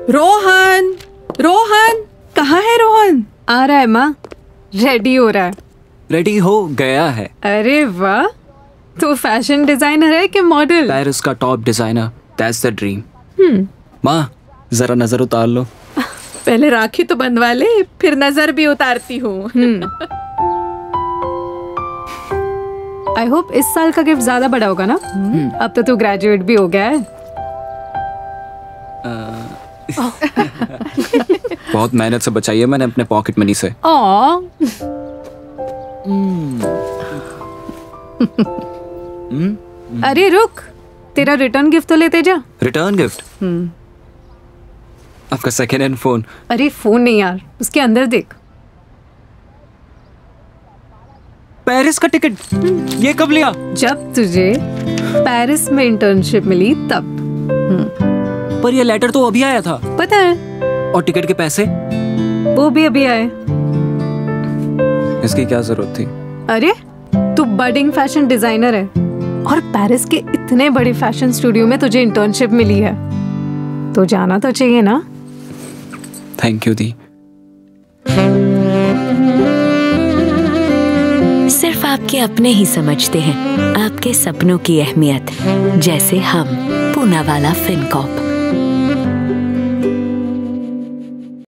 रोहन, रोहन, कहाँ है रोहन? आ रहा है माँ, रेडी हो रहा है। रेडी हो गया है। अरे वाह, तो फैशन डिजाइनर है कि मॉडल? पेरिस का top designer, that's the dream. माँ जरा नजर उतार लो। पहले राखी तो बंधवा ले, फिर नजर भी उतारती हूँ। आई होप इस साल का गिफ्ट ज्यादा बड़ा होगा ना। अब तो तू ग्रेजुएट भी हो गया है। बहुत मेहनत से बचाई है मैंने अपने पॉकेट मनी से। अरे रुक, तेरा रिटर्न गिफ्ट तो लेते जा। Return gift? आपका सेकेंड हैंड फोन। अरे फोन नहीं यार, उसके अंदर देख। पेरिस का टिकट। ये कब लिया? जब तुझे पेरिस में इंटर्नशिप मिली तब। पर ये लेटर तो अभी आया था। पता है। और टिकट के पैसे? वो भी अभी आए। इसकी क्या जरूरत थी? अरे तू बडिंग फैशन डिजाइनर है और पेरिस के इतने बड़े फैशन स्टूडियो में तुझे इंटर्नशिप मिली है, तो जाना तो चाहिए ना। थैंक यू दी। सिर्फ आपके अपने ही समझते हैं आपके सपनों की अहमियत, जैसे हम पूनावाला फिनकॉर्प।